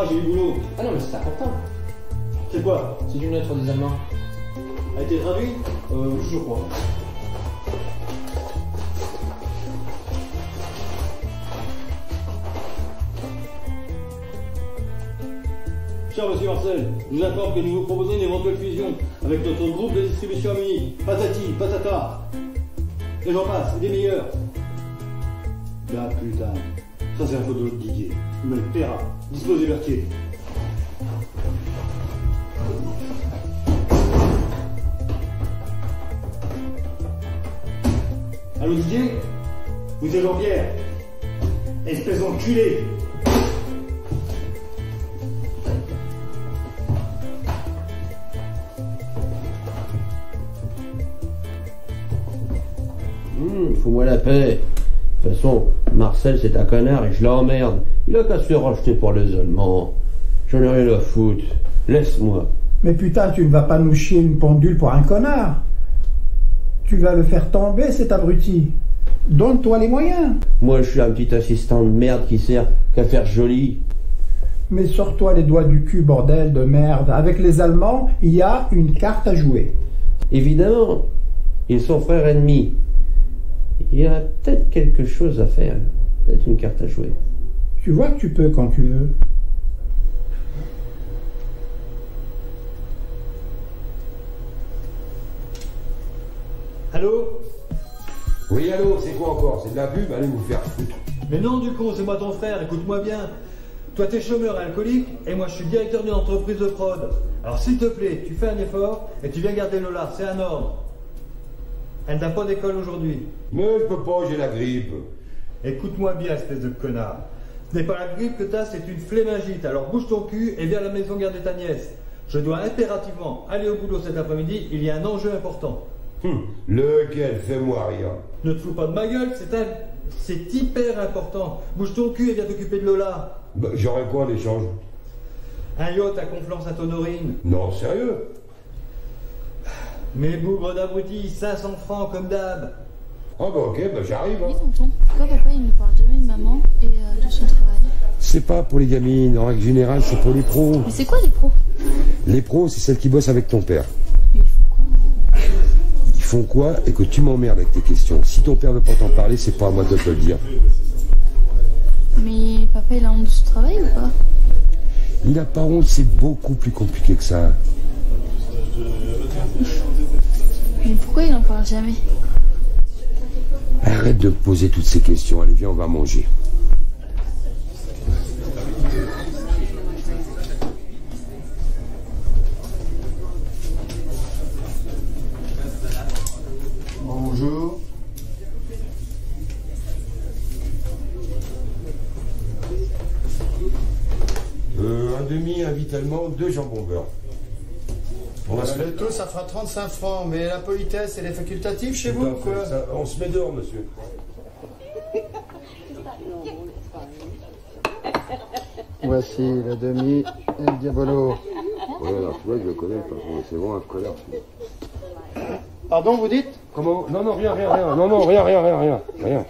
moi, j'ai du boulot. Ah non, mais c'est important. C'est quoi? C'est une lettre des Allemands. A été traduit? Je crois. Cher monsieur Marcel, je vous informe que nous vous proposons une éventuelle fusion avec notre groupe de distribution à Munich. Patati, patata. Et j'en passe, des meilleurs. Ah putain, ça c'est un photo de Didier. Il me le paiera. Disposez Berthier. Allô Didier? Vous êtes Jean-Pierre? Espèce d'enculé! Fous-moi la paix. De toute façon, Marcel c'est un connard et je l'emmerde. Il a qu'à se faire racheter pour les Allemands. J'en ai rien à foutre. Laisse-moi. Mais putain, tu ne vas pas nous chier une pendule pour un connard. Tu vas le faire tomber, cet abruti. Donne-toi les moyens. Moi je suis un petit assistant de merde qui sert qu'à faire joli. Mais sors-toi les doigts du cul, bordel de merde. Avec les Allemands, il y a une carte à jouer. Évidemment, ils sont frères ennemis. Il y a peut-être quelque chose à faire. Peut-être une carte à jouer. Tu vois que tu peux quand tu veux. Allô? Oui, allô, c'est quoi encore? C'est de la pub? Allez vous faire foutre. Mais non, du con, c'est moi ton frère, écoute-moi bien. Toi, t'es chômeur et alcoolique, et moi, je suis directeur d'une entreprise de prod. Alors, s'il te plaît, tu fais un effort, et tu viens garder Lola, c'est un ordre. Elle n'a pas d'école aujourd'hui. Mais je peux pas, j'ai la grippe. Écoute-moi bien, espèce de connard. Ce n'est pas la grippe que t'as, c'est une flémingite. Alors, bouge ton cul et viens à la maison garder ta nièce. Je dois impérativement aller au boulot cet après-midi, il y a un enjeu important. Lequel? Fais-moi rien. Ne te fous pas de ma gueule, c'est hyper important. Bouge ton cul et viens t'occuper de Lola. Bah, j'aurais quoi en échange? Un yacht à Conflans-Sainte-Honorine. Non, sérieux? Mais bougre d'abruti, 500 francs comme d'hab. Ah bah ok, bah j'arrive. Oui, tonton, pourquoi papa il ne parle jamais de maman et de son travail? C'est pas pour les gamines, en règle générale, c'est pour les pros. Mais c'est quoi les pros? Les pros, c'est celles qui bossent avec ton père. Mais ils font quoi? Ils font quoi? Et que tu m'emmerdes avec tes questions. Si ton père veut pas t'en parler, c'est pas à moi de te le dire. Mais papa il a honte de son travail ou pas? Il a pas honte, c'est beaucoup plus compliqué que ça. Mais pourquoi il en parle jamais? Arrête de me poser toutes ces questions. Allez, viens, on va manger. Bonjour. Un demi, un vite allemand, 2 jambons beurre. On va se Le mettre... taux, ça fera 35 francs, mais la politesse, elle est facultative chez vous ou quoi? Ça, on se met dehors, monsieur. Voici le demi et le diabolo. Ouais, alors tu vois, je le connais, le patron. C'est vraiment un connard. Pardon, vous dites? Comment? Non, non, rien. Non, non, rien.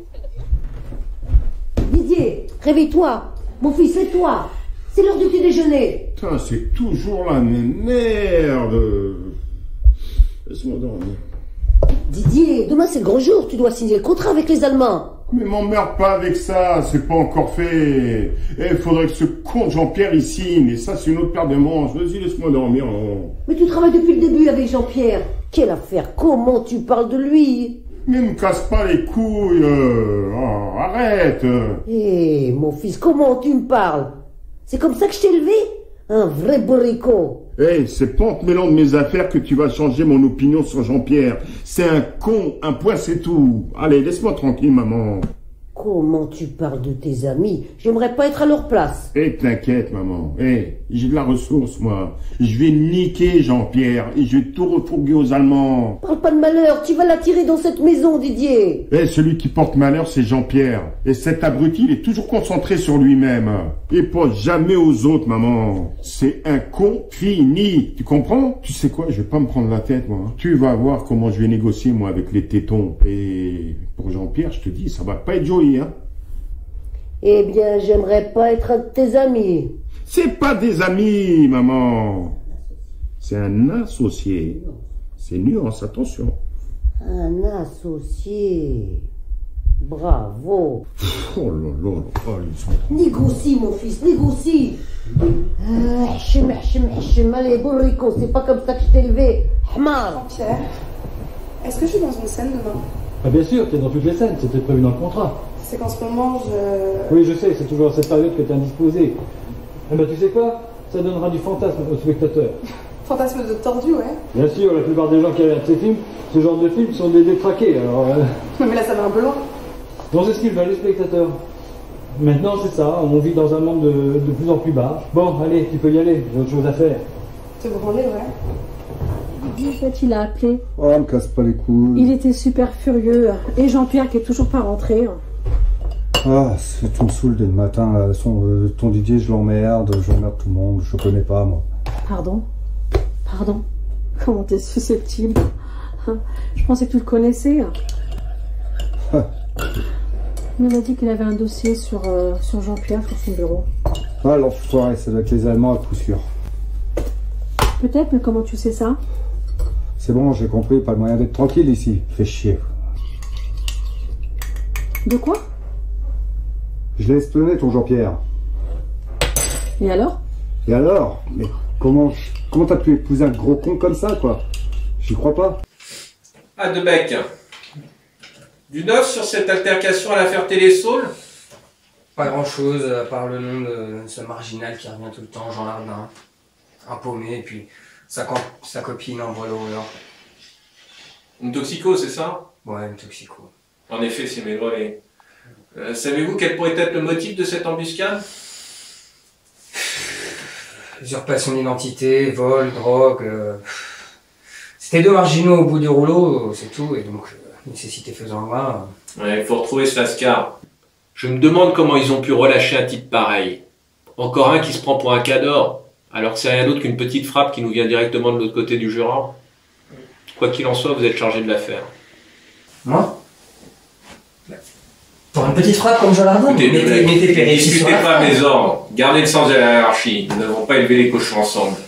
Didier, réveille-toi. Mon fils, c'est toi. C'est l'heure du petit déjeuner. Putain, c'est toujours la même merde. Laisse-moi dormir. Didier, demain c'est le gros jour. Tu dois signer le contrat avec les Allemands. Mais m'emmerde pas avec ça, c'est pas encore fait. Il faudrait que ce con de Jean-Pierre y signe, et ça c'est une autre paire de manches. Vas-y, laisse-moi dormir. Oh. Mais tu travailles depuis le début avec Jean-Pierre. Quelle affaire? Comment tu parles de lui? Mais me casse pas les couilles. Oh, arrête. Hé, mon fils, comment tu me parles? C'est comme ça que je t'ai élevé? Un vrai boricot. C'est pas en te mêlant de mes affaires que tu vas changer mon opinion sur Jean-Pierre. C'est un con, un point c'est tout. Allez, laisse-moi tranquille, maman. Comment tu parles de tes amis? J'aimerais pas être à leur place. T'inquiète, maman. J'ai de la ressource, moi. Je vais niquer Jean-Pierre et je vais tout refourguer aux Allemands. Parle pas de malheur, tu vas l'attirer dans cette maison, Didier. Celui qui porte malheur, c'est Jean-Pierre. Et cet abruti, il est toujours concentré sur lui-même. Il pense jamais aux autres, maman. C'est un con fini. Tu comprends? Tu sais quoi, je vais pas me prendre la tête, moi. Tu vas voir comment je vais négocier, moi, avec les tétons. Et pour Jean-Pierre, je te dis, ça va pas être joli, hein. Eh bien, j'aimerais pas être un de tes amis. C'est pas des amis, maman. C'est un associé. C'est nuance, attention. Un associé. Bravo. Oh là là, oh, ils sont... Négocie, mon fils, négocie. Allez, bourrico, c'est pas comme ça que je t'ai élevé. Hamar. Jean-Pierre, est-ce que je suis dans une scène demain? Ah bien sûr, tu es dans toutes les scènes, c'était prévu dans le contrat. C'est qu'en ce moment, Oui, je sais, c'est toujours à cette période que tu es indisposé. Eh ben, tu sais quoi? Ça donnera du fantasme aux spectateurs. Fantasme de tordu, ouais. Bien sûr, la plupart des gens qui regardent ces films, ce genre de films sont des détraqués, alors... Mais là, ça va un peu loin. Bon, c'est ce qu'ils veulent, les spectateurs. Maintenant, c'est ça, on vit dans un monde de plus en plus bas. Bon, allez, tu peux y aller, j'ai autre chose à faire. Te branler, ouais. En fait, il a appelé. Oh, me casse pas les couilles. Il était super furieux. Et Jean-Pierre qui est toujours pas rentré. Ah, tu me saoules dès le matin, là. Ton Didier, je l'emmerde tout le monde, je connais pas, moi. Pardon? Pardon? Comment t'es susceptible? Je pensais que tu le connaissais. Il m'a dit qu'il avait un dossier sur Jean-Pierre sur son bureau. Ah, l'enfoiré, ça doit être les Allemands à coup sûr. Peut-être, mais comment tu sais ça? C'est bon, j'ai compris, pas le moyen d'être tranquille ici. Fais chier. De quoi? Je l'ai espionné, ton Jean-Pierre. Et alors? Et alors? Mais comment t'as pu épouser un gros con comme ça, quoi? J'y crois pas. Ah, Debec. Du neuf sur cette altercation à l'affaire Télésaul? Pas grand chose, à part le nom de ce marginal qui revient tout le temps, Jean Lardin. Un paumé, et puis sa copine en brûleur. Une toxico, c'est ça? Ouais, une toxico. En effet, c'est maigrelet. Savez-vous quel pourrait être le motif de cette embuscade? Usurpation d'identité, vol, drogue... C'était deux marginaux au bout du rouleau, c'est tout, et donc, nécessité faisant loi... Ouais, il faut retrouver ce lascar. Je me demande comment ils ont pu relâcher un type pareil. Encore un qui se prend pour un cador, alors que c'est rien d'autre qu'une petite frappe qui nous vient directement de l'autre côté du Jura. Quoi qu'il en soit, vous êtes chargé de l'affaire. Moi? Pour une petite frappe comme Jean Lardin? Discutez pas mes ordres. Gardez le sens de la hiérarchie. Nous n'avons pas élevé les cochons ensemble.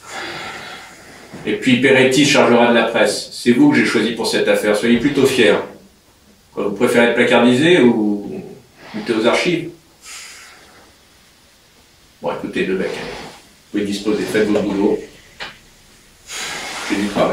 Et puis Peretti chargera de la presse. C'est vous que j'ai choisi pour cette affaire. Soyez plutôt fiers. Quoi, vous préférez être placardisé ou muter aux archives? Bon, écoutez, Debec, vous pouvez disposer. Faites votre boulot. J'ai du travail.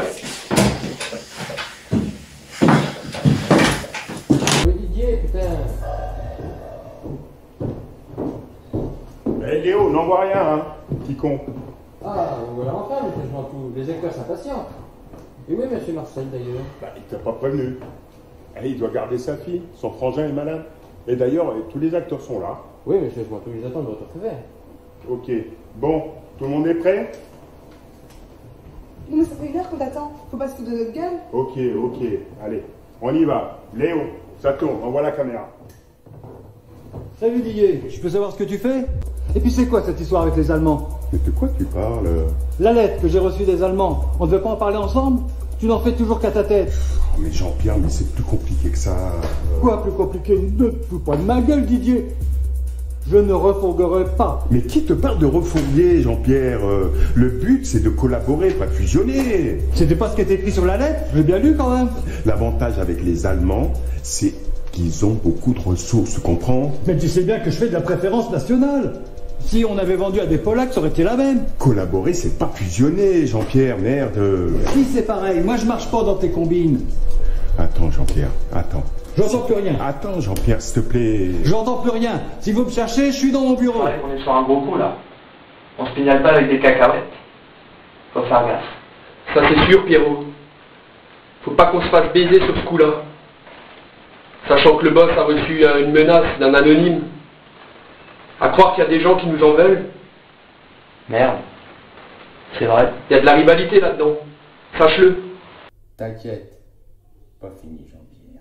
Eh Léo, n'envoie rien, hein, petit con. Ah, voilà enfin, monsieur Jean-Tout. Les acteurs s'impatientent. Et oui, monsieur Marcel, d'ailleurs. Bah, il t'a pas prévenu. Eh, il doit garder sa fille, son frangin est malade. Et d'ailleurs, tous les acteurs sont là. Oui, monsieur, je m'en tous les attendre de votre feu vert. Ok. Bon, tout le monde est prêt? Non, mais ça fait 1 heure qu'on t'attend. Faut pas se foutre de notre gueule. Ok. Allez, on y va. Léo, ça tourne, envoie la caméra. Salut Didier, je peux savoir ce que tu fais? Et puis c'est quoi cette histoire avec les Allemands? Mais de quoi tu parles? La lettre que j'ai reçue des Allemands, on ne devait pas en parler ensemble? Tu n'en fais toujours qu'à ta tête. Oh, mais Jean-Pierre, mais c'est plus compliqué que ça. Quoi plus compliqué? Ne te fous pas de ma gueule, Didier. Je ne refourguerai pas. Mais qui te parle de refourguer, Jean-Pierre? Le but, c'est de collaborer, pas de fusionner. C'était pas ce qui était écrit sur la lettre? J'ai bien lu quand même. L'avantage avec les Allemands, c'est qu'ils ont beaucoup de ressources, tu comprends? Mais tu sais bien que je fais de la préférence nationale. Si on avait vendu à des Polacs, ça aurait été la même. Collaborer, c'est pas fusionner, Jean-Pierre, merde. Si, c'est pareil. Moi, je marche pas dans tes combines. Attends, Jean-Pierre, attends. J'entends plus rien. Attends, Jean-Pierre, s'il te plaît. J'entends plus rien. Si vous me cherchez, je suis dans mon bureau. Ouais, on est sur un gros coup, là. On se pignale pas avec des cacahuètes. Faut faire gaffe. Ça, c'est sûr, Pierrot. Faut pas qu'on se fasse baiser sur ce coup-là. Sachant que le boss a reçu une menace d'un anonyme. À croire qu'il y a des gens qui nous en veulent. Merde. C'est vrai. Il y a de la rivalité là-dedans. Sache-le. T'inquiète. Pas fini, Jean-Pierre.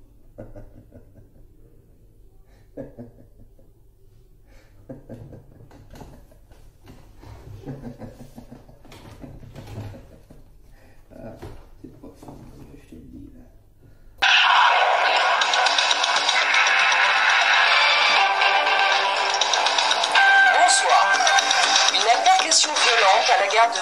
C'est pas fini, je te le dis là. Bonsoir.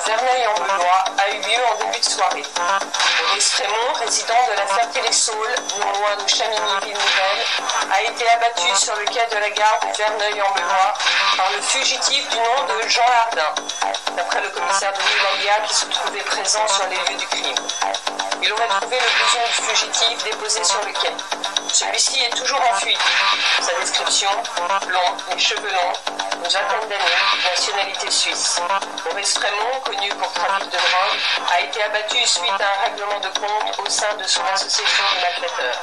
Verneuil-en-Belois a eu lieu en début de soirée. Maurice Frémont, résident de la Ferté-les-Saules, non loin de Chamigny-Ville-Nouvelle, a été abattu sur le quai de la gare de Verneuil-en-Belois par le fugitif du nom de Jean Lardin, d'après le commissaire Denis Landia qui se trouvait présent sur les lieux du crime. Il aurait trouvé le blouson du fugitif déposé sur le quai. Celui-ci est toujours en fuite. Sa description, blond, les cheveux longs, une vingtaine d'années, nationalité suisse. Maurice Frémont, connu pour trafic de drogue, a été abattu suite à un règlement de compte au sein de son association de malfaiteurs.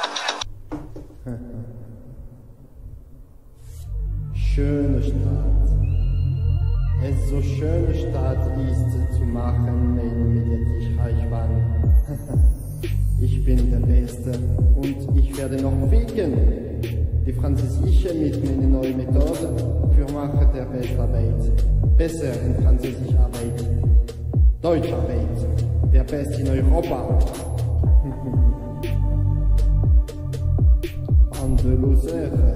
Schöne Stadt. Es so schöne Stadt ist zu machen, mit ich reich war. Ich bin der Beste und ich werde noch ficken. Die Französische mit meiner neuen Methode für machen der Bestarbeit. Besser in Französisch arbeiten. Deutscharbeit. Der Beste in Europa. Bande de Loser.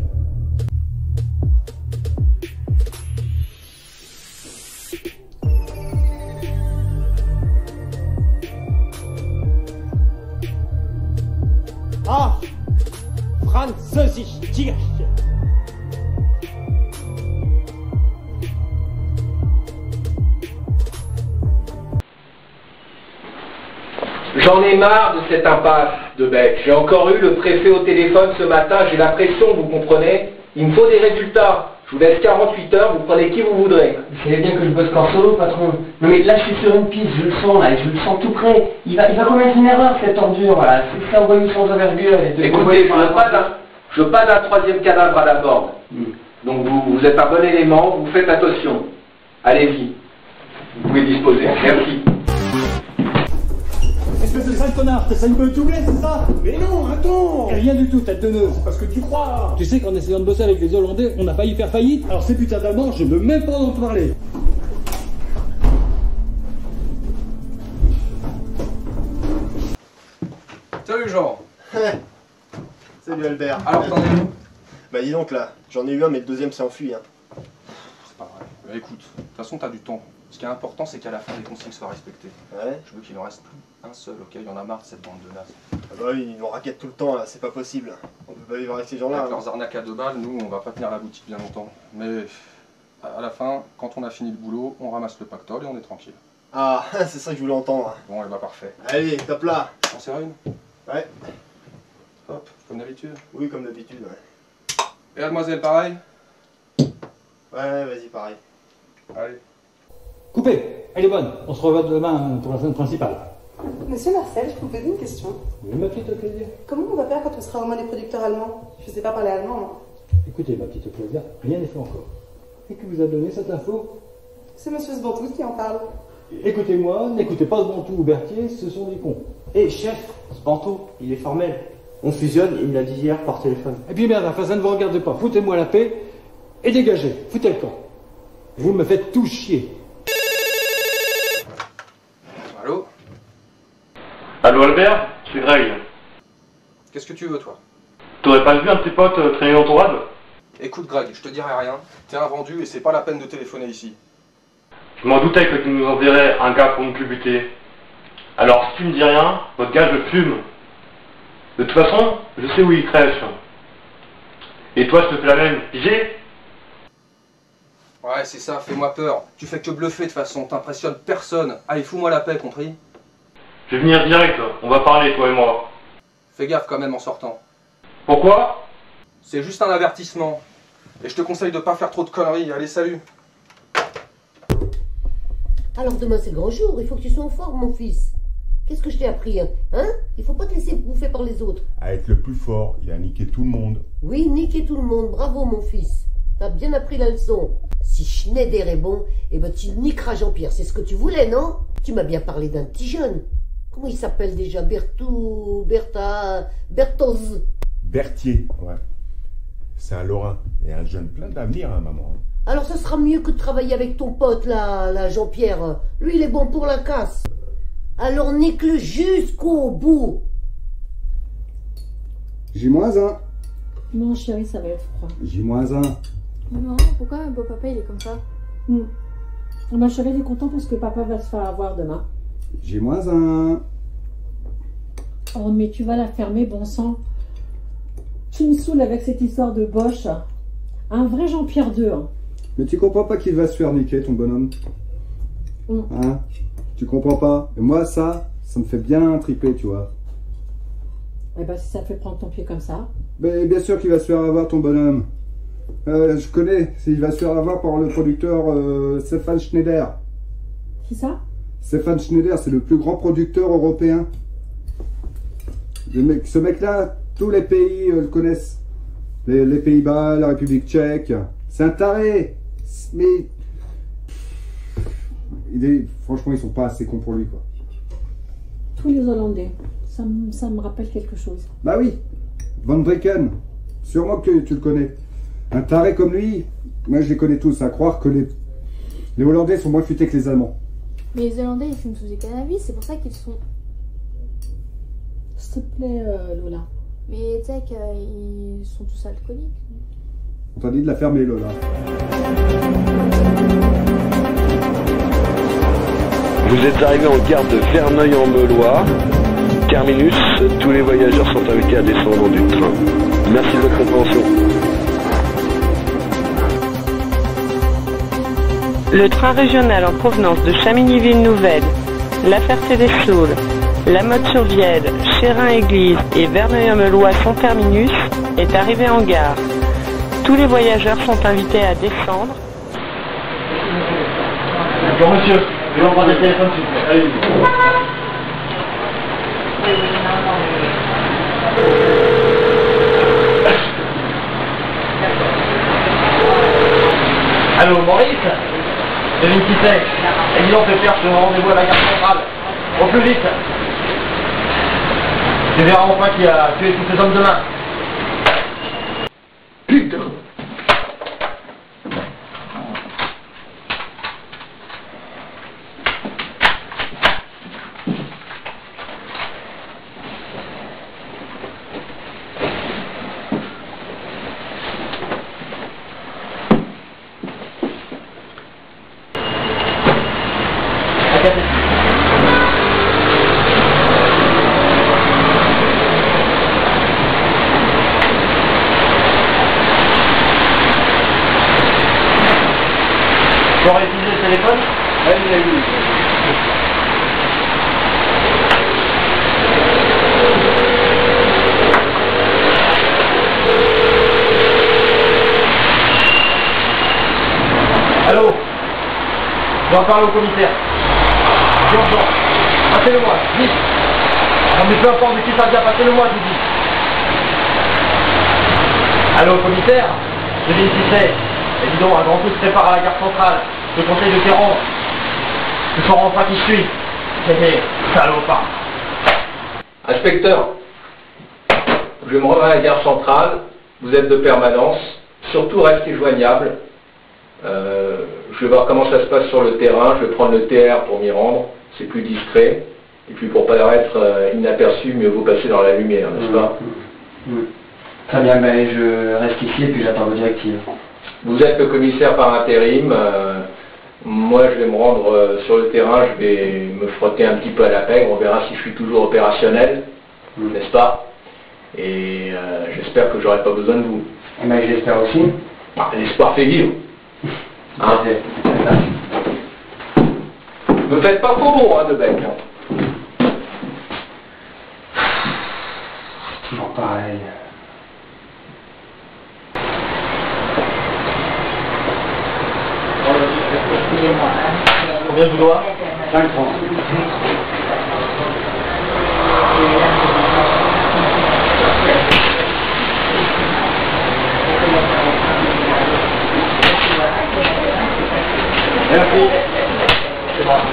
Ach, Französisch Kirche. J'en ai marre de cette impasse de Bec. J'ai encore eu le préfet au téléphone ce matin, j'ai la pression, vous comprenez. Il me faut des résultats. Je vous laisse 48 heures, vous prenez qui vous voudrez. Vous savez bien que je bosse qu'en solo, patron. Non mais là je suis sur une piste, je le sens là, je le sens tout près. Il va commettre une erreur cette ordure là, c'est envoyé sans envergure. Écoutez, je veux pas d'un troisième cadavre à la borde. Donc vous êtes un bon élément, vous faites attention. Allez-y, vous pouvez disposer. Merci. Espèce de sale connard, t'essayes de me doubler, c'est ça? Mais non, attends! Rien du tout, tête de nœud, c'est parce que tu crois! Tu sais qu'en essayant de bosser avec les Hollandais, on a failli faire faillite, alors ces putains d'Allemands, je ne veux même pas en parler! Salut Jean! Salut Albert. Alors t'en es où? Bah dis donc là, j'en ai eu un mais le deuxième s'est enfui. C'est pas vrai. Bah écoute, de toute façon t'as du temps. Ce qui est important c'est qu'à la fin les consignes soient respectées. Ouais. Je veux qu'il en reste plus un seul, ok? Il y en a marre de cette bande de nazes. Ah bah oui, ils nous raquettent tout le temps là, c'est pas possible. On peut pas vivre avec ces gens-là. Avec leurs arnaques à 2 balles, nous on va pas tenir la boutique bien longtemps. Mais à la fin, quand on a fini le boulot, on ramasse le pactole et on est tranquille. Ah, c'est ça que je voulais entendre. Bon, et bah parfait. Allez, top là. On serre une? Ouais. Hop, comme d'habitude? Oui, comme d'habitude, ouais. Et mademoiselle, pareil? Ouais, vas-y, pareil. Allez. Coupé! Elle est bonne, on se revoit demain pour la scène principale. Monsieur Marcel, je peux vous poser une question? Oui, ma petite Claudia. Comment on va faire quand on sera aux mains des producteurs allemands? Je ne sais pas parler allemand, moi. Écoutez, ma petite Claudia, rien n'est fait encore. Et qui vous a donné cette info? C'est monsieur Sbantou qui en parle. Écoutez-moi, n'écoutez pas Sbantou ou Berthier, ce sont des cons. Hé, chef, Sbantou, il est formel. On fusionne, il me l'a dit hier par téléphone. Et puis merde, enfin ça ne vous regarde pas, foutez-moi la paix et dégagez, foutez le camp. Vous me faites tout chier. Allô? Allô Albert, c'est Greg. Qu'est-ce que tu veux toi? T'aurais pas vu un de tes potes traîner dans ton rad? Écoute Greg, je te dirai rien. T'es un vendu et c'est pas la peine de téléphoner ici. Je m'en doutais que tu nous enverrais un gars pour nous culbuter. Alors si tu me dis rien, votre gars je le fume. De toute façon, je sais où il crèche. Et toi je te fais la même, pigé? Ouais, c'est ça, fais-moi peur. Tu fais que bluffer de toute façon, t'impressionnes personne. Allez, fous-moi la paix, compris? Je vais venir direct, on va parler toi et moi. Fais gaffe quand même en sortant. Pourquoi? C'est juste un avertissement. Et je te conseille de pas faire trop de conneries. Allez, salut. Alors demain c'est le grand jour, il faut que tu sois en forme mon fils. Qu'est-ce que je t'ai appris, hein? Il faut pas te laisser bouffer par les autres. À être le plus fort et à niquer tout le monde. Oui, niquer tout le monde, bravo mon fils. T'as bien appris la leçon. Si Schneider est bon, eh ben tu niqueras Jean-Pierre, c'est ce que tu voulais, non? Tu m'as bien parlé d'un petit jeune. Comment il s'appelle déjà? Berthoz. Berthier, ouais. C'est un Lorrain et un jeune plein d'avenir, hein, maman. Alors ça sera mieux que de travailler avec ton pote là, Jean-Pierre. Lui, il est bon pour la casse. Alors nique-le jusqu'au bout. J-1. Non, chérie, ça va être froid. J-1. Maman, pourquoi beau papa il est comme ça? Ma chérie, elle est contente parce que papa va se faire avoir demain. J'ai -1. Oh, mais tu vas la fermer, bon sang. Tu me saoules avec cette histoire de Bosch. Un vrai Jean-Pierre II. Hein. Mais tu comprends pas qu'il va se faire niquer, ton bonhomme? Hein? Tu comprends pas? Et moi, ça me fait bien triper, tu vois. Eh ben, si ça te fait prendre ton pied comme ça. Mais bien sûr qu'il va se faire avoir, ton bonhomme. Je connais, il va se faire avoir par le producteur Stefan Schneider. Qui ça? Stefan Schneider, c'est le plus grand producteur européen. Ce mec-là, tous les pays le connaissent. Les Pays-Bas, la République tchèque. C'est un taré. Mais franchement, ils sont pas assez cons pour lui, quoi. Tous les Hollandais. Ça me rappelle quelque chose. Bah oui, Van Drieken. Sûrement que tu le connais. Un taré comme lui, moi je les connais tous. À croire que les Hollandais sont moins futés que les Allemands. Mais les Hollandais, ils fument tous du cannabis, c'est pour ça qu'ils sont... S'il te plaît, Lola. Mais tu sais qu'ils sont tous alcooliques. On t'a dit de la fermer, Lola. Vous êtes arrivé en gare de Verneuil-en-Melois. Terminus, tous les voyageurs sont invités à descendre du train. Merci de votre compréhension. Le train régional en provenance de Chamigny-Ville-Nouvelle, La Ferté-les-Saules, La Motte-sur-Vienne, Chérin-Église et Verneuil-en-Melois son terminus est arrivé en gare. Tous les voyageurs sont invités à descendre. Bonjour monsieur, je vais prendre le téléphone s'il vous plaît. Allez-y. Allô Maurice, devine qui c'est? Et dis donc Pépère, je te rendez-vous à la gare centrale. Au plus vite. Tu verras enfin qui a tué tous ces hommes de main. Putain. Tu aurais utilisé le téléphone? Oui. Allô? Je dois parler au commissaire. C'est urgent. Passez-le-moi, vite. Non mais peu importe de qui ça vient, passez-le-moi, je vous dis. Allô, commissaire? Devine qui c'est? Et dis donc, un grand coup se prépare à la gare centrale. Je te conseille de t'y rendre. Tu sauras enfin qui je suis. Salopard. Inspecteur, je me rends à la gare centrale. Vous êtes de permanence. Surtout restez joignable. Je vais voir comment ça se passe sur le terrain. Je vais prendre le TR pour m'y rendre. C'est plus discret. Et puis pour pas paraître inaperçu, mieux vaut passer dans la lumière, n'est-ce pas? Très bien, ben je reste ici et puis j'attends vos directives. Vous êtes le commissaire par intérim. Moi, je vais me rendre sur le terrain. Je vais me frotter un petit peu à la pègre. On verra si je suis toujours opérationnel, n'est-ce pas? Et j'espère que j'aurai pas besoin de vous. Eh ben, je l'espère aussi. Ah, l'espoir fait vivre. Hein? Ne faites pas faux bon, hein, de bec. Toujours pareil. Combien je vous dois? 5 francs. Merci. C'est bon.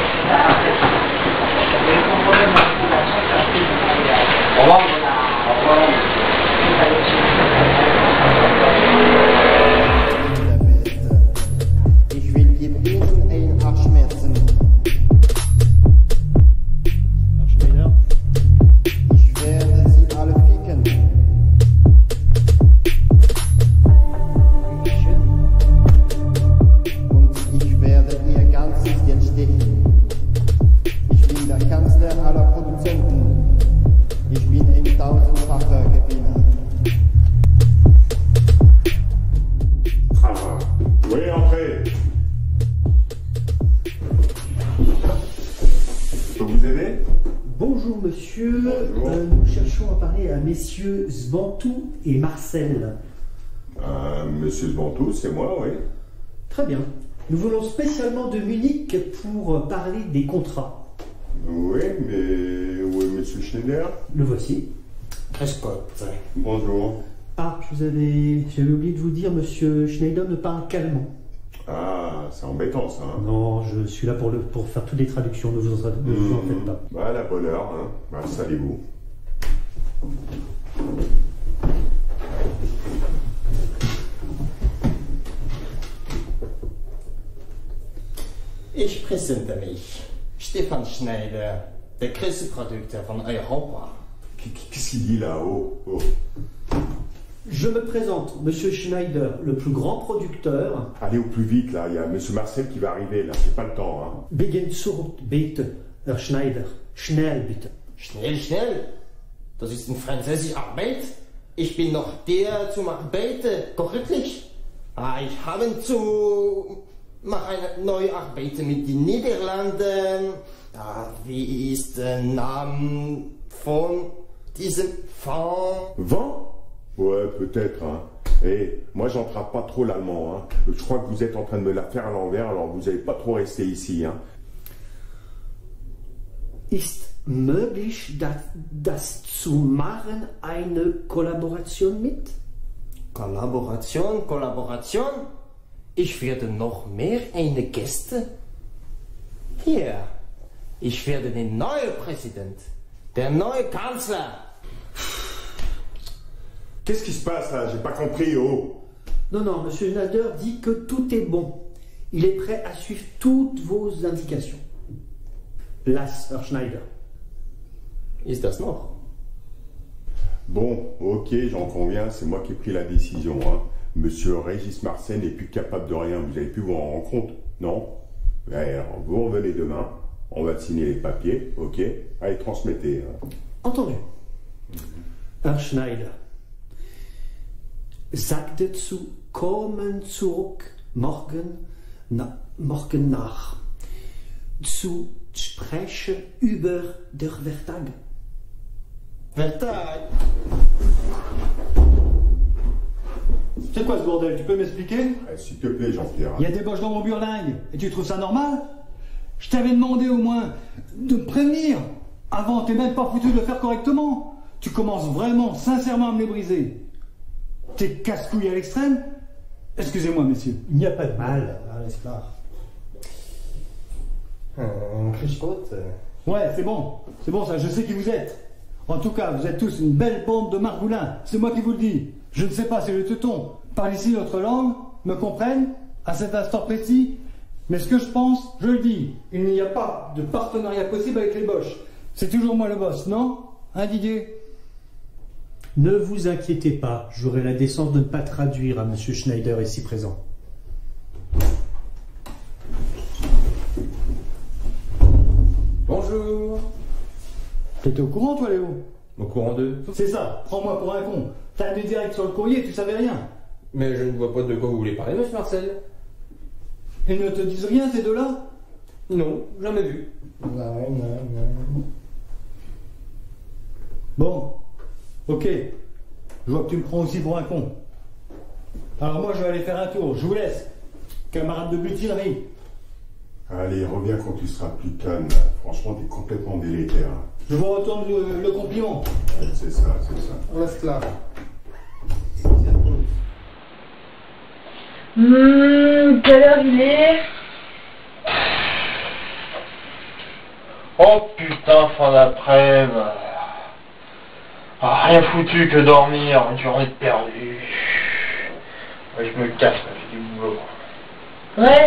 Au revoir. Au revoir. Ich will dir Bienen ein Arschschmerzen. vous aider? Bonjour monsieur, nous cherchons à parler à messieurs Zbantou et Marcel. Monsieur Zbantou, c'est moi, oui. Très bien. Nous venons spécialement de Munich pour parler des contrats. Oui, mais où est monsieur Schneider? Le voici. Prescott. Bonjour. Ah, j'avais oublié de vous dire, monsieur Schneider ne parle qu'allemand. Ah, c'est embêtant ça. Hein. Non, je suis là pour faire toutes les traductions, ne vous en faites pas. Bah, la bonne heure, hein. Bah, salez-vous. Ich präsentiere mich. Stefan Schneider, der größte Produkteur von Europa. Qu'est-ce qu'il dit là? Oh. Je me présente, monsieur Schneider, le plus grand producteur. Allez au plus vite là, il y a monsieur Marcel qui va arriver là, c'est pas le temps. Hein. Beginn zurück, bitte, Herr Schneider. Schnell, bitte. Schnell? Das ist eine französische Arbeit. Ich bin noch der zum Arbeiten, korrekt? Ich habe zu machen eine neue Arbeit mit den Niederlanden. Wie ist der Name von diesem Fonds? Vent? Ouais, peut-être. Hein. Et moi, j'entrave pas trop l'allemand. Hein. Je crois que vous êtes en train de me la faire à l'envers, alors vous n'allez pas trop rester ici. Hein. Ist möglich, das zu machen, eine Kollaboration mit? Kollaboration? Ich werde noch mehr eine Gäste. Hier, ich werde der neue Präsident, der neue Kanzler. Qu'est-ce qui se passe là? J'ai pas compris, oh. Non, monsieur Schneider dit que tout est bon. Il est prêt à suivre toutes vos indications. Lass, Herr Schneider. Ist das noch? Bon, ok, j'en conviens, c'est moi qui ai pris la décision. Hein. Monsieur Régis Marcel n'est plus capable de rien, vous avez pu vous en rendre compte? Non? Alors, vous revenez demain, on va signer les papiers, ok? Allez, transmettez. Hein. Entendu. Herr Schneider. Sagte zu kommen zurück morgen nach zu sprechen über der Vertrag. C'est quoi ce bordel? Tu peux m'expliquer? S'il te plaît, Jean-Pierre. Il y a des boches dans mon burlingue et tu trouves ça normal? Je t'avais demandé au moins de me prévenir. Avant, t'es même pas foutu de le faire correctement. Tu commences vraiment, sincèrement à me les briser. T'es casse-couille à l'extrême? Excusez-moi, messieurs. Il n'y a pas de mal. Alles klar. Ouais, c'est bon ça, je sais qui vous êtes. En tout cas, vous êtes tous une belle bande de margoulins, c'est moi qui vous le dis. Je ne sais pas si les teutons parlent ici notre langue, me comprennent, à cet instant précis, mais ce que je pense, je le dis, il n'y a pas de partenariat possible avec les boches. C'est toujours moi le boss, non? Hein, Didier? Ne vous inquiétez pas, j'aurai la décence de ne pas traduire à monsieur Schneider ici présent. Bonjour. T'étais au courant, toi, Léo? Au courant d'eux? C'est ça, prends-moi pour un con. T'as allé direct sur le courrier, tu savais rien. Mais je ne vois pas de quoi vous voulez parler, monsieur Marcel. Ils ne te disent rien, ces deux-là? Non, jamais vu. Bon, ok. Je vois que tu me prends aussi pour un con. Alors moi, je vais aller faire un tour. Je vous laisse, camarade de butinerie. Allez, reviens quand tu seras plus calme. Franchement, t'es complètement délétère. Je vous retourne le compliment. Ouais, c'est ça. On reste là. Quelle heure il est? Oh putain, fin d'après-midi. Rien foutu que dormir, une journée perdue. Ouais, je me casse, j'ai du boulot. Ouais.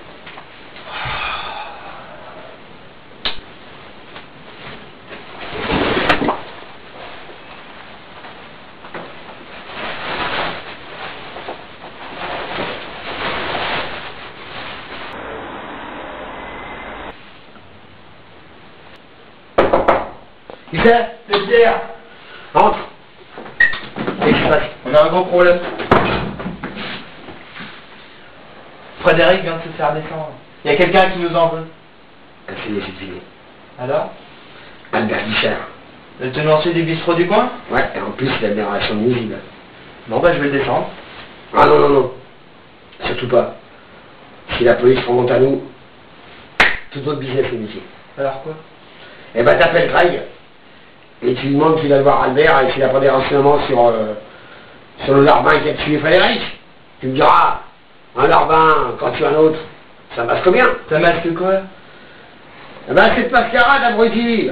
Michel, c'est Pierre. Entre. Qu'est-ce qui se passe? On a un gros problème. Frédéric vient de se faire descendre. Il y a quelqu'un qui nous en veut. Essayez, j'ai deviné. Alors? Albert Guichard. Le tenancier du bistrot du coin? Ouais, et en plus il a des relations nuisibles. Bon bah je vais le descendre. Ah non, non, non. Surtout pas. Si la police remonte à nous, tout votre business est ici. Alors quoi? Eh ben t'appelles Craig, et tu lui demandes s'il va voir Albert et s'il a pas des renseignements sur le larbin qui a tué Frédéric. Tu me diras, un larbin, quand tu as un autre, ça masque bien. Ça masque quoi? Eh ben c'est de mascarade, abruti.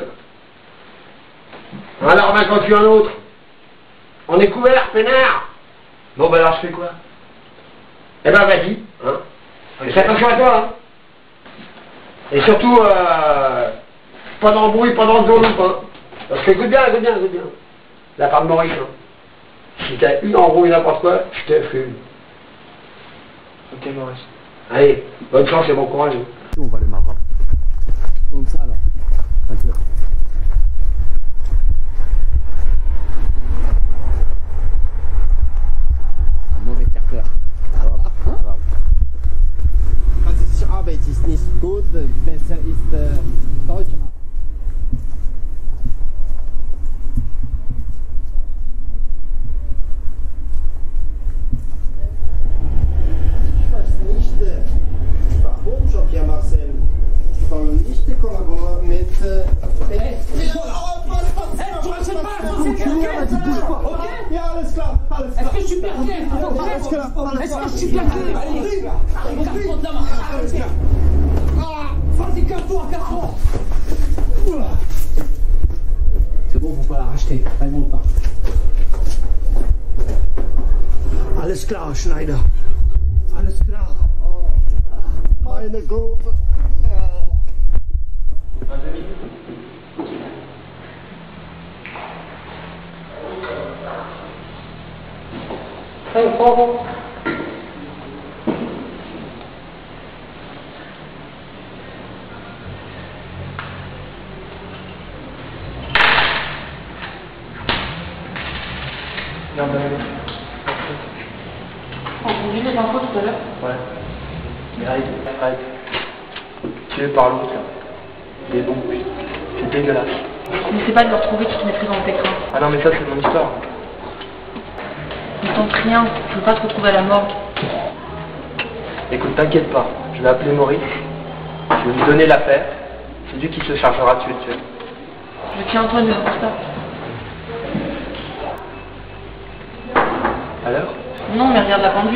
Un larbin quand tu as un autre. On est couvert, peinard. Bon bah alors je fais quoi? Eh ben vas-y, hein. Fais attention à toi, hein. Et surtout, pas d'embrouille, pas d'enjoulouf, hein. Parce que écoute bien. La part de Maurice, hein. Si t'as une embrouille, n'importe quoi, je te fume. Ok Maurice. Allez, bonne chance et bon courage. On va aller marrer. Comme ça là. T'inquiète. Un mauvais carter. Was ich arbeite, ist nicht gut, besser ist Deutsch. Ich weiß nicht, warum Jean-Pierre Marcel soll nicht kollaborieren mit Ja, alles klar, alles klar. Est-ce que je suis perdu? Alles klar, alles klar. Est-ce que je suis perdu? Allez, casse-toi de la main. Alles klar. Vas-y, casse-toi, casse-toi. C'est bon, faut pas la racheter. Elle monte pas. Alles klar, Schneider. Alles klar. Meine Gute. Hey, bravo. Non, ben, On vu les infos tout à l'heure? ouais. Greg. Tué par l'autre, là. Il est bon. C'est dégueulasse. N'essaie pas de le retrouver, tu te mettrais dans le pétrin. Ah non, mais ça, c'est mon histoire. Ne tente rien, je veux pas te retrouver à la mort. Écoute, t'inquiète pas. Je vais appeler Maurice. Je vais lui donner l'affaire. C'est lui qui se chargera de tuer le tueur. Je tiens Antoine de pour ça. Alors? Non, mais regarde la pendule.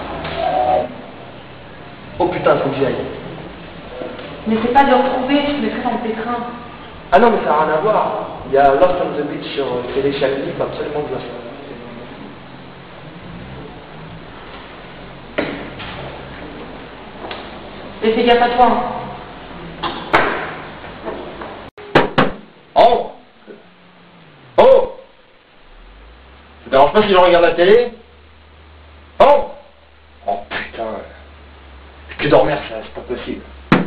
Oh putain, faut que j'y aille. N'essaie pas de le retrouver, tu te mettrais dans le pétrin. Ah non, mais ça n'a rien à voir. Il y a Lost on the Beach sur Télé Chamini, il faut absolument que je la fasse. Et fais gaffe à toi, hein. Oh! Oh! Ça te dérange pas si je regarde la télé? Oh! Oh putain. Que dormir ça, c'est pas possible.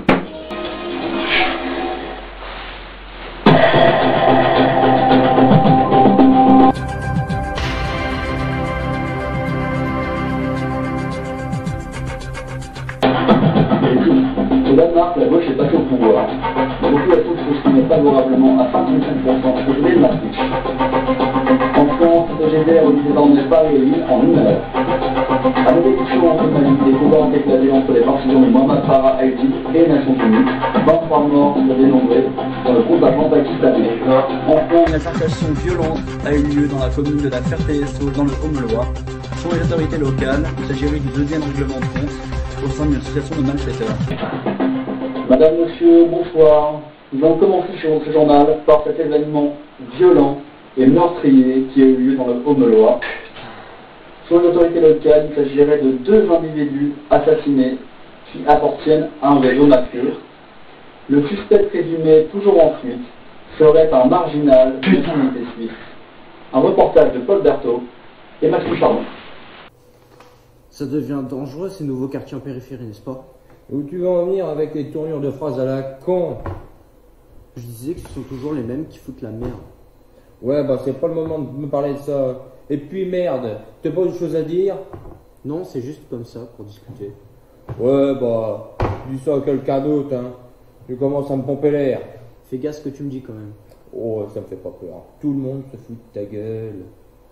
Au Danemark, la gauche est passée au pouvoir. La population s'exprime favorablement à 55% pour de Maastricht. En France, le GDR est désormais Paris et Lille en une heure. À l'élection en Somalie, des combats ont éclaté entre les partisans de Mohamed Farah Aïdid et les Nations Unies. 23 morts sont dénombrés dans le combattant pakistanais. Enfin, une altercation violente a eu lieu dans la commune de la Ferté-Essau dans le Haut-Melois. Selon les autorités locales, il s'agirait du deuxième règlement de compte au sein d'une association de malfaiteurs. Madame, Monsieur, bonsoir. Nous allons commencer sur votre journal par cet événement violent et meurtrier qui a eu lieu dans le Haut-Melois. Selon les autorités locales, il s'agirait de 2 individus assassinés qui appartiennent à un réseau mafieux. Le suspect présumé, toujours en fuite, serait un marginal de l'unité suisse. Un reportage de Paul Berthaud et Maxime Chardon. Ça devient dangereux ces nouveaux quartiers en périphérie, n'est-ce pas? Où tu veux en venir avec les tournures de phrases à la con? Je disais que ce sont toujours les mêmes qui foutent la merde. Ouais, bah c'est pas le moment de me parler de ça. Et puis merde, t'as pas autre chose à dire? Non, c'est juste comme ça, pour discuter. Ouais, bah, dis ça à quelqu'un d'autre, hein. Tu commences à me pomper l'air. Fais gaffe ce que tu me dis quand même. Oh, ça me fait pas peur. Tout le monde se fout de ta gueule.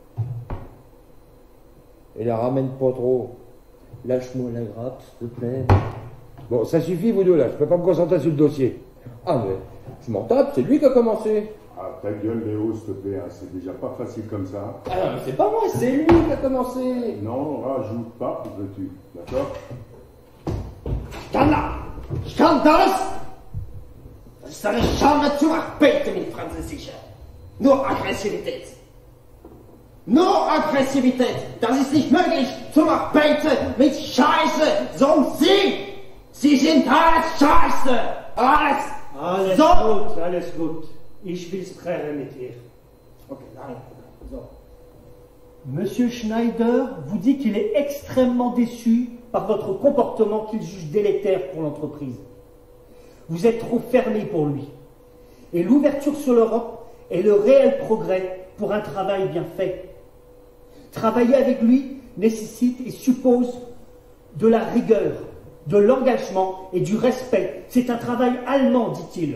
Et la ramène pas trop. Lâche-moi la grappe, s'il te plaît. Bon, ça suffit, vous deux, là. Je peux pas me concentrer sur le dossier. Ah, mais je m'en tape, c'est lui qui a commencé. Ah, ta gueule, Léo, s'il te plaît, hein, c'est déjà pas facile comme ça. Ah non, mais c'est pas moi, c'est lui qui a commencé. Non, rajoute pas, veux-tu, d'accord? Skandal! Skandalös! Das ist eine Schande zu arbeiten mit Französisch. Nur Aggressivität. Nur Aggressivität. Das ist nicht möglich zu arbeiten mit Scheiße. So Sie! Sie sind alles Scheiße! Alles! Alles so! gut, alles gut. Ich will sprechen mit ihr. Okay, nein. So. Monsieur Schneider vous dit qu'il est extrêmement déçu par votre comportement qu'il juge délétère pour l'entreprise. Vous êtes trop fermé pour lui. Et l'ouverture sur l'Europe est le réel progrès pour un travail bien fait. Travailler avec lui nécessite et suppose de la rigueur, de l'engagement et du respect. C'est un travail allemand, dit-il.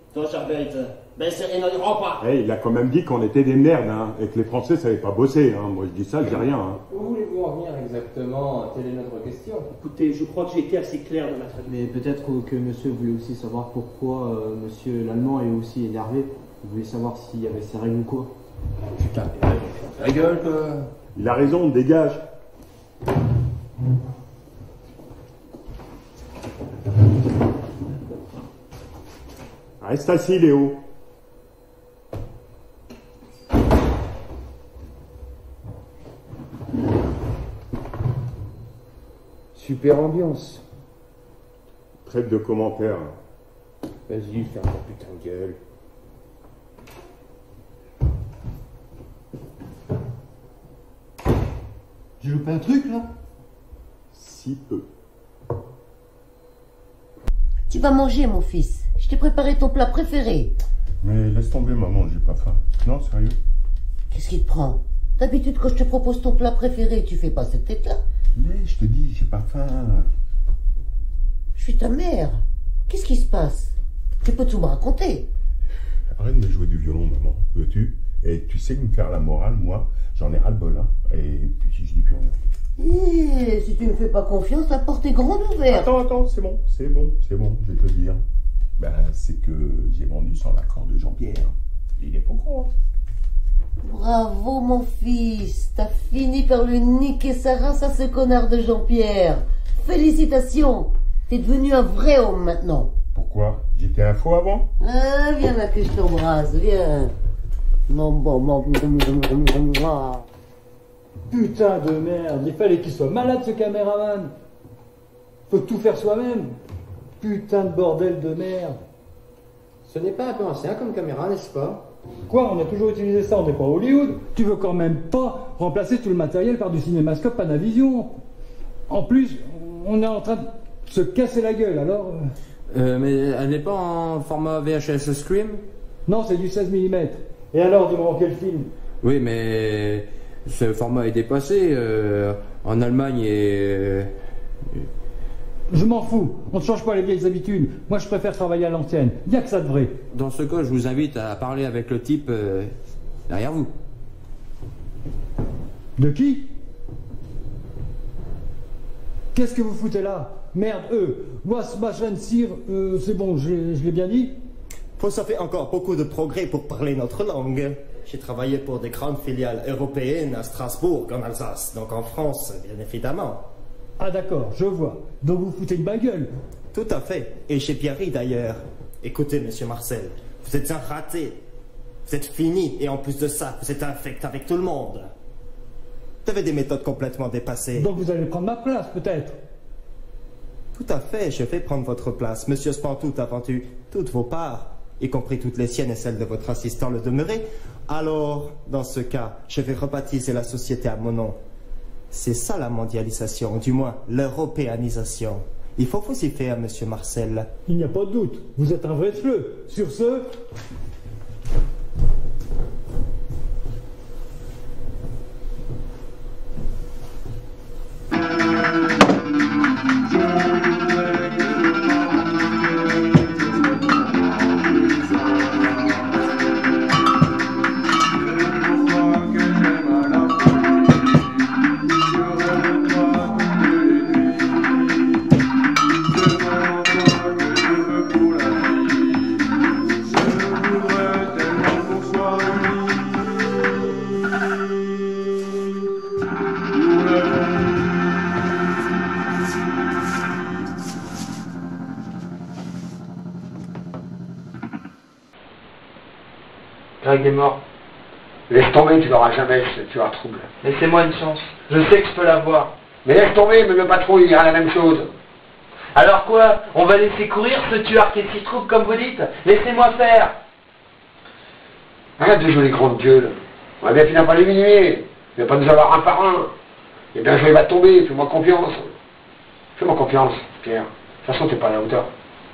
Hey, il a quand même dit qu'on était des merdes, hein, et que les Français savaient pas bosser. Hein. Moi, je dis ça, je dis rien. Hein. Où voulez-vous en venir exactement? Telle est notre question. Écoutez, je crois que j'ai été assez clair dans ma traduction. Mais peut-être que monsieur voulait aussi savoir pourquoi monsieur l'Allemand est aussi énervé. Vous voulez savoir s'il y avait ses règles ou quoi? Putain, la gueule, quoi. Il a raison, dégage. Reste assis, Léo. Super ambiance. Trêve de commentaires. Vas-y, ferme ta putain de gueule. J'ai loupé un truc, là? Si peu. Tu vas manger, mon fils. Je t'ai préparé ton plat préféré. Mais laisse tomber, maman, j'ai pas faim. Non, sérieux? Qu'est-ce qui te prend? D'habitude, quand je te propose ton plat préféré, tu fais pas cette tête-là. Mais je te dis, j'ai pas faim. Je suis ta mère. Qu'est-ce qui se passe? Tu peux tout me raconter. Arrête de me jouer du violon, maman. Veux-tu? Et tu sais que me faire la morale, moi, j'en ai ras-le-bol. Hein. Et puis si je dis plus rien. Eh, si tu me fais pas confiance, la porte est grande ouverte. Attends, c'est bon, je vais te le dire. Ben, c'est que j'ai vendu sans l'accord de Jean-Pierre. Il est pas con. Bravo, mon fils. T'as fini par lui niquer sa race à ce connard de Jean-Pierre. Félicitations. T'es devenu un vrai homme maintenant. Pourquoi? J'étais un faux avant? Ah, viens là que je t'embrasse, viens. Putain de merde, il fallait qu'il soit malade ce caméraman. Faut tout faire soi-même. Putain de bordel de merde. Ce n'est pas un peu ancien comme caméra, n'est-ce pas? Quoi, on a toujours utilisé ça, on n'est pas Hollywood. Tu veux quand même pas remplacer tout le matériel par du cinémascope Panavision. En plus, on est en train de se casser la gueule, alors... Mais elle n'est pas en format VHS Scream? Non, c'est du 16 mm. Et alors, dis-moi quel film? Oui, mais ce format est dépassé. En Allemagne et... Je m'en fous, on ne change pas les vieilles habitudes. Moi, je préfère travailler à l'ancienne. Il n'y a que ça de vrai. Dans ce cas, je vous invite à parler avec le type derrière vous. De qui? Qu'est-ce que vous foutez là? Merde, was machen Sie, c'est bon, je l'ai bien dit? Ça fait encore beaucoup de progrès pour parler notre langue. J'ai travaillé pour des grandes filiales européennes à Strasbourg, en Alsace, donc en France, bien évidemment. Ah d'accord, je vois. Donc vous foutez de ma gueule. Tout à fait. Et chez Pierry d'ailleurs. Écoutez, monsieur Marcel, vous êtes un raté. Vous êtes fini, et en plus de ça, vous êtes infect avec tout le monde. Vous avez des méthodes complètement dépassées. Donc vous allez prendre ma place, peut-être? Tout à fait, je vais prendre votre place. Monsieur Spantout a vendu toutes vos parts, y compris toutes les siennes et celles de votre assistant le demeuré. Alors, dans ce cas, je vais rebaptiser la société à mon nom. C'est ça la mondialisation, du moins l'européanisation. Il faut vous y faire, monsieur Marcel. Il n'y a pas de doute, vous êtes un vrai fleu. Sur ce... Greg est mort. Laisse tomber, tu l'auras jamais, tu auras trouble. Laissez-moi une chance. Je sais que je peux l'avoir. Mais laisse tomber, mais le patron, il dira la même chose. Alors quoi? On va laisser courir ce tueur qui est si trouble comme vous dites? Laissez-moi faire. Arrête de jouer les grandes gueules. On va bien finir par l'éliminer. Il va pas nous avoir un par un. Et bien, il va tomber, fais-moi confiance. Fais-moi confiance, Pierre. De toute façon, t'es pas à la hauteur.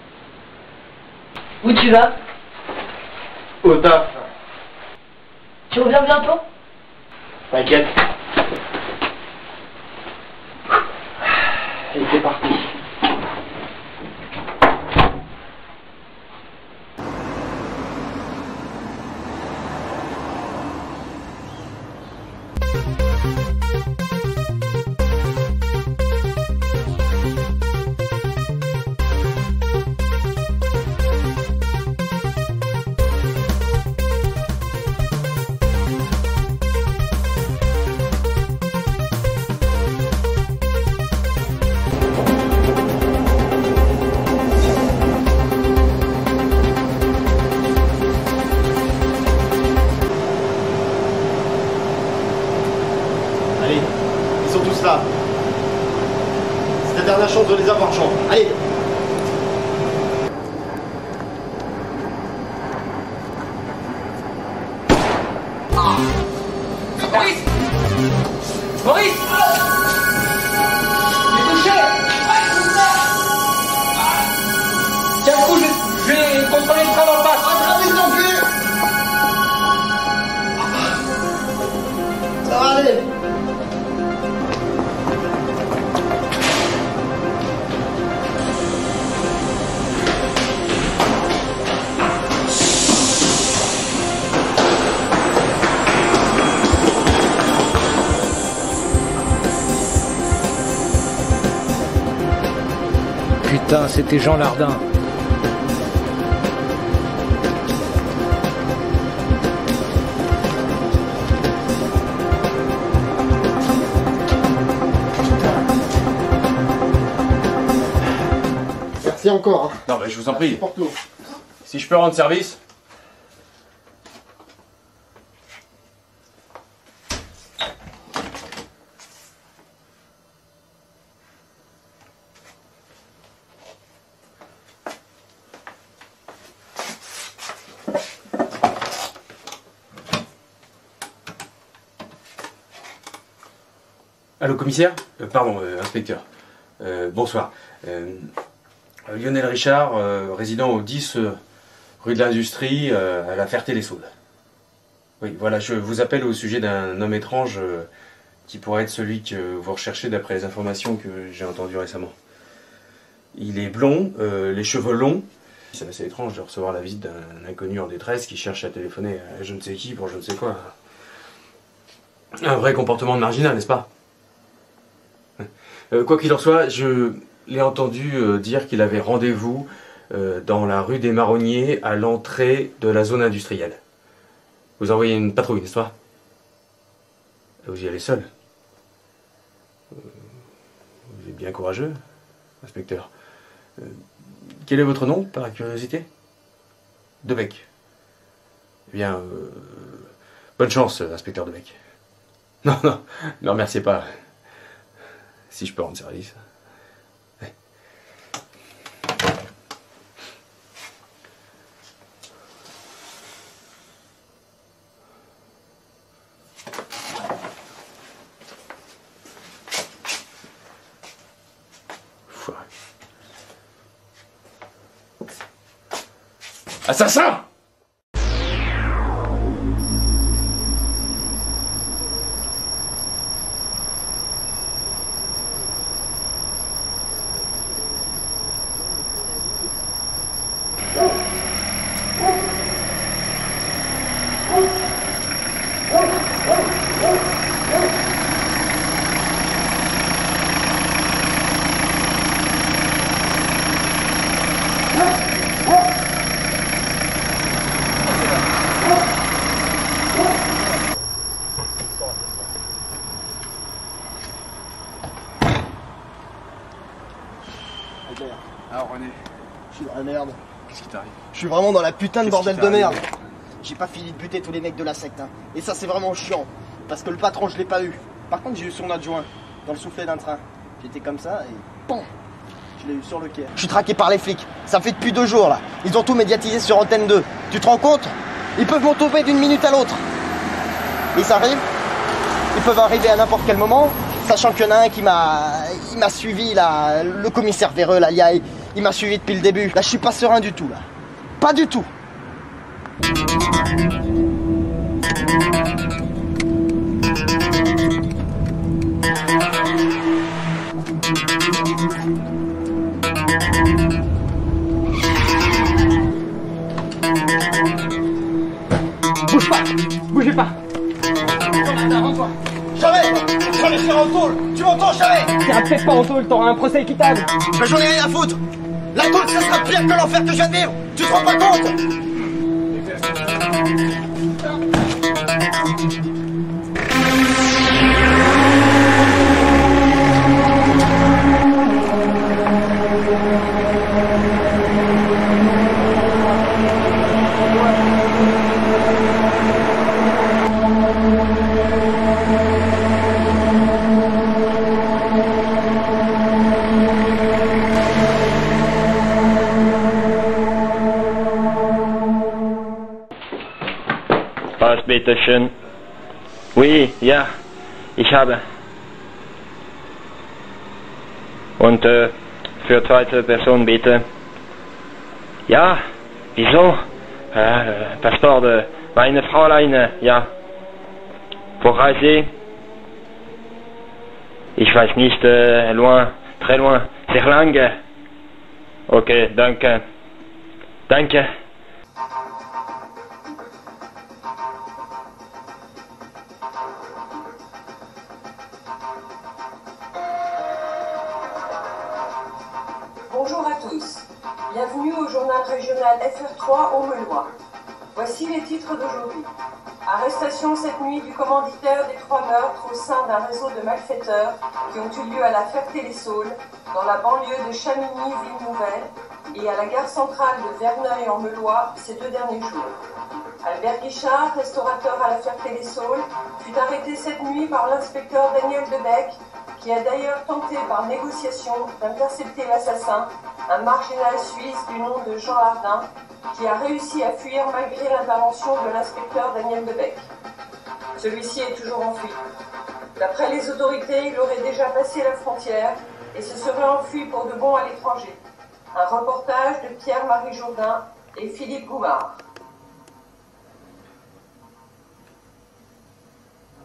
Où tu vas? Au taf. Tu reviens bientôt? T'inquiète. Et c'est parti. Allez, ils sont tous là. C'est la dernière chance de les avoir, Jean. Allez. Maurice! Maurice! Il est touché! Tiens, un coup, je vais contrôler le train d'en face. Attrapez ton cul! Ça va aller. Putain, c'était Jean Lardin. Merci encore. Hein. Non, mais je vous en prie. Pour tout. Si je peux rendre service. Allô, commissaire? Pardon, inspecteur. Bonsoir. Lionel Richard, résident au 10 rue de l'Industrie, à la Ferté-les-Saules. Oui, voilà, je vous appelle au sujet d'un homme étrange qui pourrait être celui que vous recherchez d'après les informations que j'ai entendues récemment. Il est blond, les cheveux longs. C'est assez étrange de recevoir la visite d'un inconnu en détresse qui cherche à téléphoner à je ne sais qui pour je ne sais quoi. Un vrai comportement de marginal, n'est-ce pas? Quoi qu'il en soit, je l'ai entendu dire qu'il avait rendez-vous dans la rue des Marronniers à l'entrée de la zone industrielle. Vous envoyez une patrouille, n'est-ce pas? Vous y allez seul? Vous êtes bien courageux, inspecteur. Quel est votre nom, par curiosité? Debec. Eh bien, bonne chance, inspecteur Debec. Non, non, ne remerciez pas. Si je peux rendre service. Ouais. Assassin! Alors René, je suis dans la merde. Qu'est-ce qui t'arrive? Je suis vraiment dans la putain de bordel de merde. j'ai pas fini de buter tous les mecs de la secte. Hein. Et ça, c'est vraiment chiant. Parce que le patron, je l'ai pas eu. Par contre, j'ai eu son adjoint dans le soufflet d'un train. J'étais comme ça et POM, je l'ai eu sur le quai. Je suis traqué par les flics. Ça fait depuis 2 jours là. Ils ont tout médiatisé sur Antenne 2. Tu te rends compte? Ils peuvent m'entourer d'une minute à l'autre. Ils arrivent. Ils peuvent arriver à n'importe quel moment. Sachant qu'il y en a un qui m'a suivi là, le commissaire véreux là, il m'a suivi depuis le début. Là, je suis pas serein du tout là. Pas du tout. Bouge pas, bougez pas. Jamais je serai en tôle. Tu m'entends, jamais? T'iras peut-être pas en tôle, t'auras un procès équitable. Mais j'en ai rien à foutre. La tôle, ça sera pire que l'enfer que je viens de vivre. Tu te rends pas compte? Was bitteschön? Oui, ja, ich habe. Und für zweite Person bitte. Ja, wieso? Passeport de meine Fräulein, ja. Pour Reise? Ich weiß nicht, loin, très loin, sehr lange. Okay, danke. Danke. Bonjour à tous. Bienvenue au journal régional FR3 au Meulois. Voici les titres d'aujourd'hui. Arrestation cette nuit du commanditaire des 3 meurtres au sein d'un réseau de malfaiteurs qui ont eu lieu à la Ferté-les-Saules, dans la banlieue de Chamigny-Ville-Nouvelle et à la gare centrale de Verneuil en Meulois ces 2 derniers jours. Albert Guichard, restaurateur à la Ferté-les-Saules, fut arrêté cette nuit par l'inspecteur Daniel Debec, qui a d'ailleurs tenté par négociation d'intercepter l'assassin, un marginal suisse du nom de Jean Hardin, qui a réussi à fuir malgré l'intervention de l'inspecteur Daniel Debec. Celui-ci est toujours en fuite. D'après les autorités, il aurait déjà passé la frontière et se serait enfui pour de bon à l'étranger. Un reportage de Pierre-Marie Jourdain et Philippe Goumard.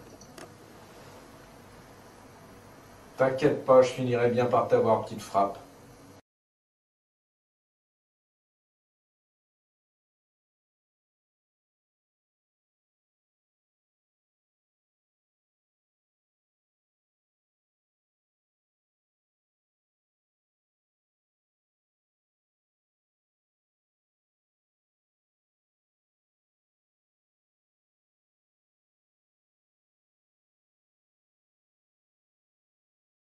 T'inquiète pas, je finirai bien par t'avoir, petite frappe.